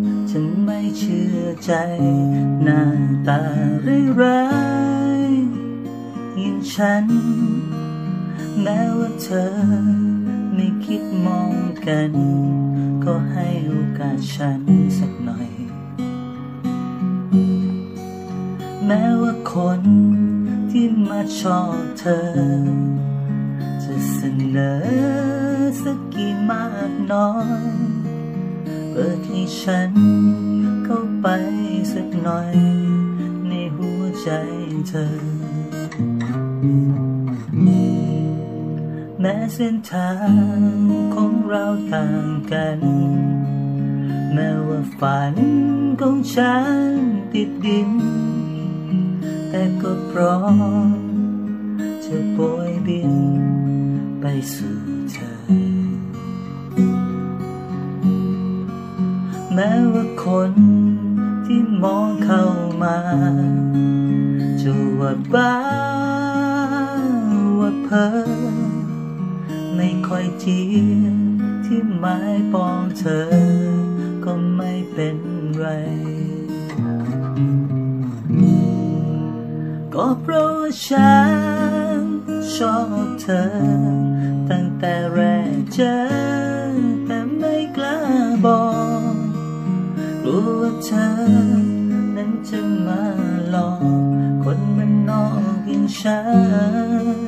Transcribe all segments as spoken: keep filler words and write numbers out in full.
ฉันไม่เชื่อใจหน้าตาร้ายๆอย่างฉันแม้ว่าเธอไม่คิดมองกันก็ให้โอกาสฉันสักหน่อยแม้ว่าคนที่มาชอบเธอจะเสนอสักกี่มากน้อยเปิดให้ฉันเข้าไปสักหน่อยในหัวใจเธอแม้เส้นทางของเราต่างกันแม้ว่าฝันของฉันติดดินแต่ก็พร้อมจะโบยบินไปสู่เธอแม้ว่าคนที่มองเข้ามาจะว่าบ้าว่าเพ้อไม่ค่อยเจียที่หมายปองเธอก็ไม่เป็นไรก็เพราะว่าฉันชอบเธอตั้งแต่แรกเจอแต่ไม่กล้าบอกกลัวว่าเธอนั้นจะมาหลอกคนมันนอกอย่างฉัน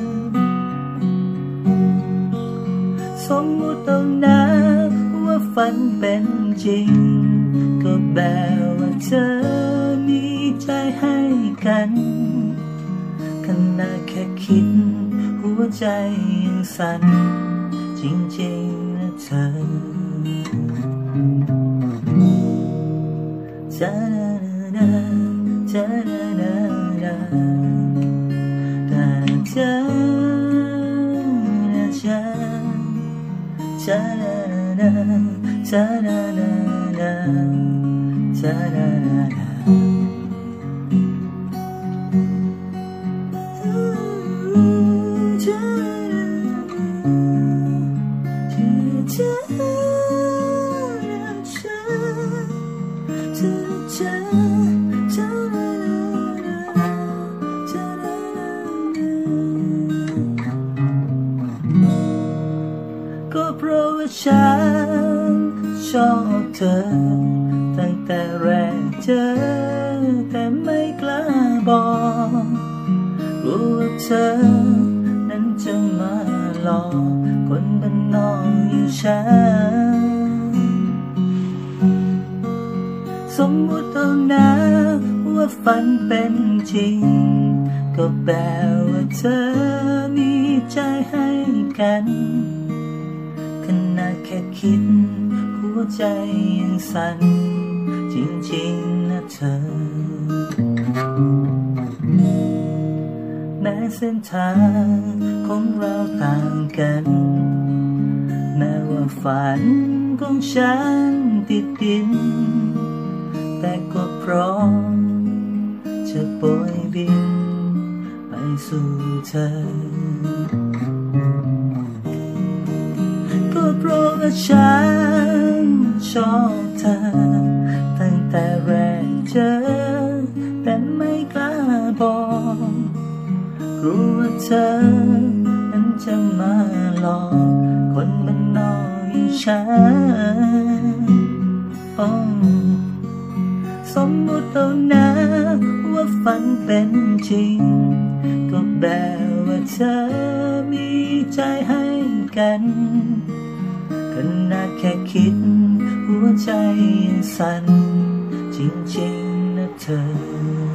สมมติเอานะว่าฝันเป็นจริงก็แบบว่าเธอมีใจให้กันขนาดแค่คิดหัวใจยังสั่นจริงๆนะเธอจาดาจาดาดาดาจาจาจาดาจาดาดาดาจาดาดาก็เพราะว่าฉันชอบเธอตั้งแต่แรกเจอแต่ไม่กล้าบอกกลัวว่าเธอนั้นจะมาหลอกคนบ้านนอกอย่างฉันสมมติเอานะว่าฝันเป็นจริงก็แปลว่าเธอมีใจให้กันขนาดแค่คิดหัวใจยังสั่นจริงๆนะเธอแม้เส้นทางของเราต่างกันแม้ว่าฝันของฉันติดดินแต่ก็พร้อมจะโบยบินไปสู่เธอก็เพราะว่าฉันชอบเธอตั้งแต่แรกเจอแต่ไม่กล้าบอกกลัวว่าเธอนั้นจะมาหลอกคนบ้านนอกอย่างฉันสมมติเอานะว่าฝันเป็นจริงก็แบบว่าเธอมีใจให้กันขนาดแค่คิดหัวใจยังสั่นจริงๆนะเธอ